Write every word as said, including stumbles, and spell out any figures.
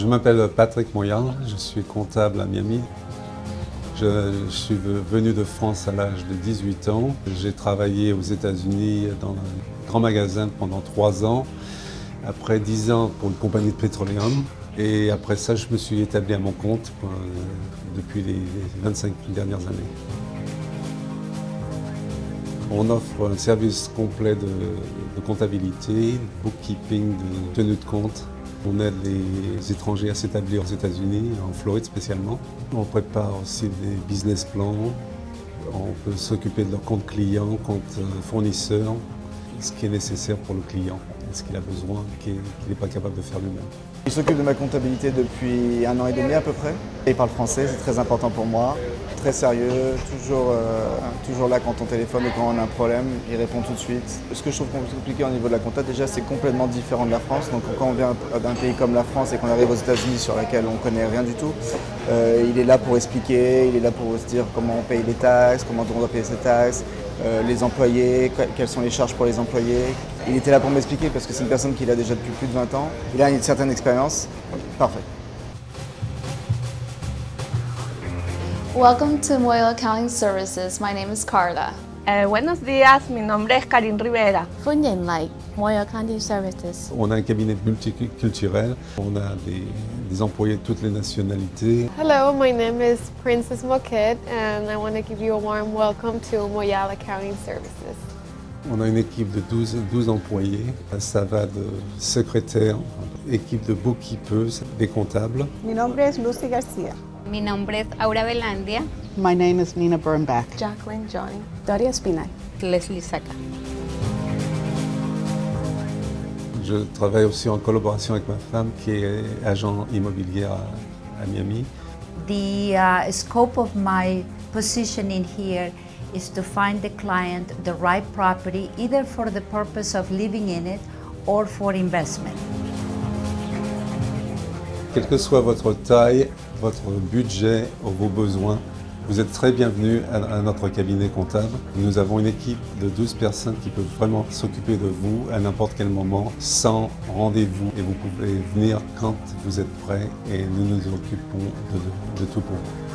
m'appelle Patrick Moyal, je suis comptable à Miami. Je, je suis venu de France à l'âge de dix-huit ans. J'ai travaillé aux États-Unis dans un grand magasin pendant trois ans. Après dix ans pour une compagnie de pétroleum. Et après ça, je me suis établi à mon compte euh, depuis les vingt-cinq dernières années. On offre un service complet de, de comptabilité, de bookkeeping, de tenue de compte. On aide les étrangers à s'établir aux États-Unis, en Floride spécialement. On prépare aussi des business plans. On peut s'occuper de leur compte client, compte fournisseur, ce qui est nécessaire pour le client, ce qu'il a besoin, qu'il n'est pas capable de faire lui-même. Il s'occupe de ma comptabilité depuis un an et demi à peu près. Il parle français, c'est très important pour moi. Très sérieux, toujours, euh, toujours là quand on téléphone ou quand on a un problème, il répond tout de suite. Ce que je trouve compliqué au niveau de la compta, déjà c'est complètement différent de la France. Donc quand on vient d'un pays comme la France et qu'on arrive aux États-Unis sur laquelle on ne connaît rien du tout, euh, il est là pour expliquer, il est là pour se dire comment on paye les taxes, comment on doit payer ses taxes, euh, les employés, quelles sont les charges pour les employés. Il était là pour m'expliquer parce que c'est une personne qui l'a déjà depuis plus de vingt ans. Il a une certaine expérience. Parfait. Welcome to Moyal Accounting Services. My name is Carla. Eh, buenos días, mi nombre es Karin Rivera. Funyan Light, Moyal Accounting Services. On a un cabinet multiculturel, on a des, des employés de toutes les nationalités. Hello, my name is Princess Moquette and I want to give you a warm welcome to Moyal Accounting Services. On a une équipe de douze, douze employés. Ça va de secrétaire, équipe de bookkeepers, des comptables. Mi nombre es Lucy Garcia. Mi nombre es Aura Velandia. My name is Nina Burnback. Jacqueline Johnny. Doria Spinal. Leslie Saca. Je travaille aussi en collaboration avec ma femme qui est agent immobilier à, à Miami. The uh, scope of my position in here is to find the client the right property, either for the purpose of living in it or for investment. Quelle que soit votre taille, votre budget ou vos besoins, vous êtes très bienvenus à, à notre cabinet comptable. Nous avons une équipe de douze personnes qui peuvent vraiment s'occuper de vous à n'importe quel moment, sans rendez-vous. Et vous pouvez venir quand vous êtes prêt et nous nous occupons de, de, de tout pour vous.